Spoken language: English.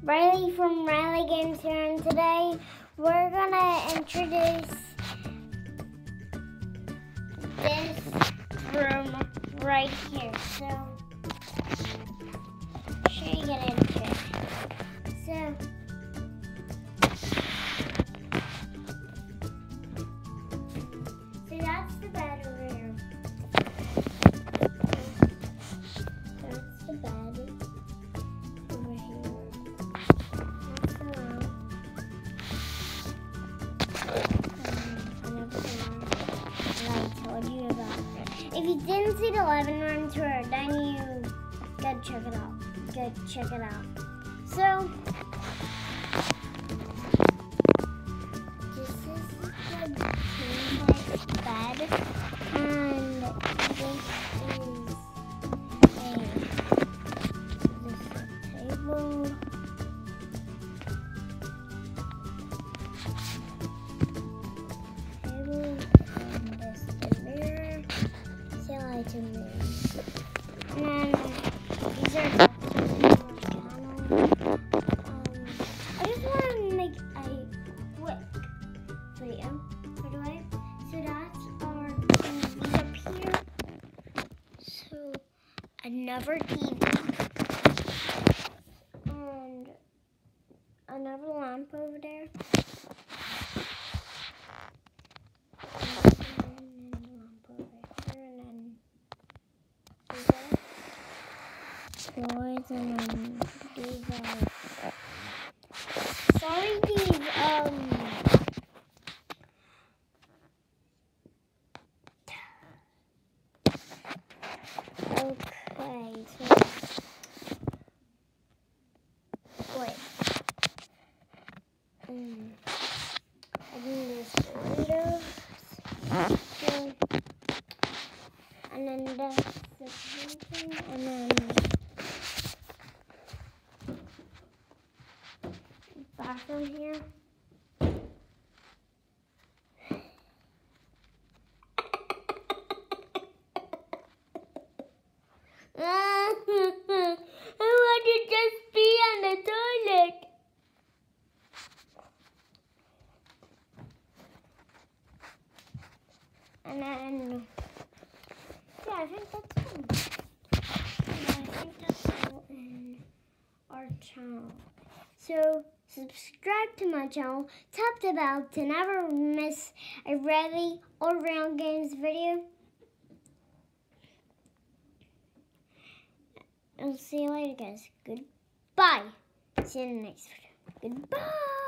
Riley from Riley Games here, and today we're gonna introduce this room right here. So, should we get into it? So that's the bed over here. That's the bed over here. That's the lamp. Another one that I told you about. If you didn't see the 11 run tour, then you gotta check it out. Check it out. So this is the king-size bed, and this is a table. And this the mirror. See a light in there. And then these are I just want to make a quick video, by the way. So that's our these up here. So another TV and another lamp over there. Toys, and then these are sorry, these okay, so wait. I think there's Doritos. So, and then that's the painting, and then bathroom here. I want to just pee on the toilet. And then, yeah, I think that's all. Yeah, I think that's all in our channel. So, subscribe to my channel, tap the bell to never miss a Riley or Real Games video. I'll see you later, guys. Goodbye. See you in the next video. Goodbye.